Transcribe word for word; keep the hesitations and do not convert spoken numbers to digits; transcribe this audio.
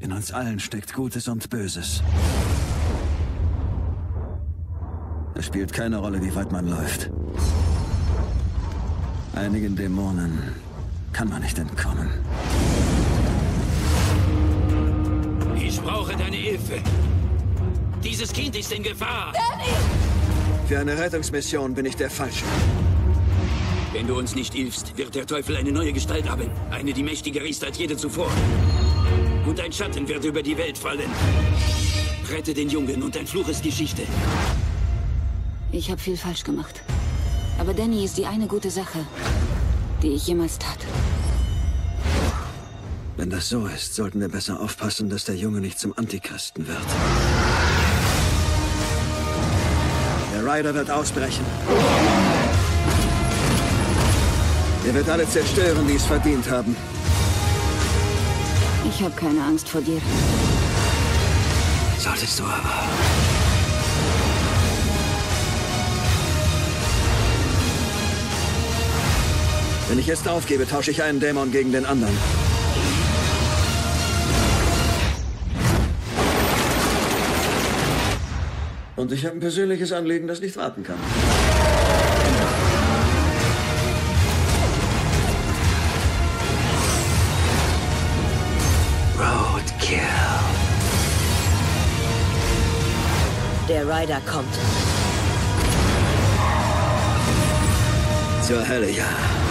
In uns allen steckt Gutes und Böses. Es spielt keine Rolle, wie weit man läuft. Einigen Dämonen kann man nicht entkommen. Ich brauche deine Hilfe. Dieses Kind ist in Gefahr. Danny! Für eine Rettungsmission bin ich der Falsche. Wenn du uns nicht hilfst, wird der Teufel eine neue Gestalt haben. Eine, die mächtiger ist als jede zuvor. Und ein Schatten wird über die Welt fallen. Rette den Jungen und dein Fluch ist Geschichte. Ich habe viel falsch gemacht. Aber Danny ist die eine gute Sache, die ich jemals tat. Wenn das so ist, sollten wir besser aufpassen, dass der Junge nicht zum Antichristen wird. Der Rider wird ausbrechen. Er wird alle zerstören, die es verdient haben. Ich habe keine Angst vor dir. Solltest du aber. Wenn ich jetzt aufgebe, tausche ich einen Dämon gegen den anderen. Und ich habe ein persönliches Anliegen, das nicht warten kann. Roadkill. Der Rider kommt. Zur Hölle, ja.